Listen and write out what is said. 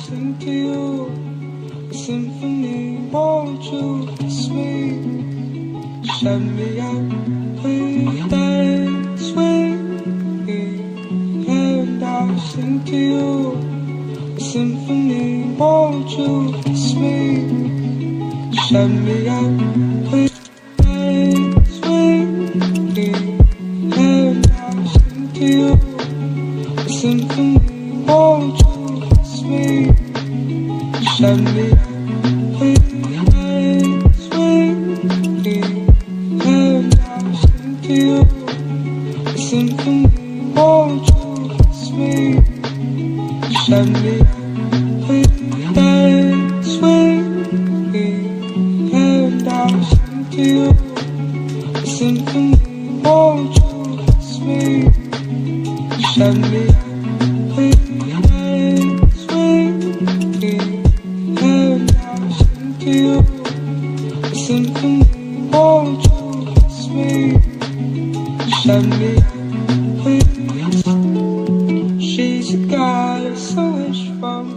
sing to you a symphony. Won't you kiss me? Shut me up, please dance with me. And I'll sing to you a symphony. Won't you kiss me? Shut me up, please dance with me. And I'll sing to you a symphony. Won't you kiss me? Shut me up, please dance with me. And I'll sing to you a symphony. Won't you kiss me? Shut me up, please dance with me. And I'll sing to you a symphony. Won't you kiss me? Shut me up, please dance with me. And I'll sing to you a symphony. Won't you kiss me? Shut me up, please. She's a goddess, so much fun.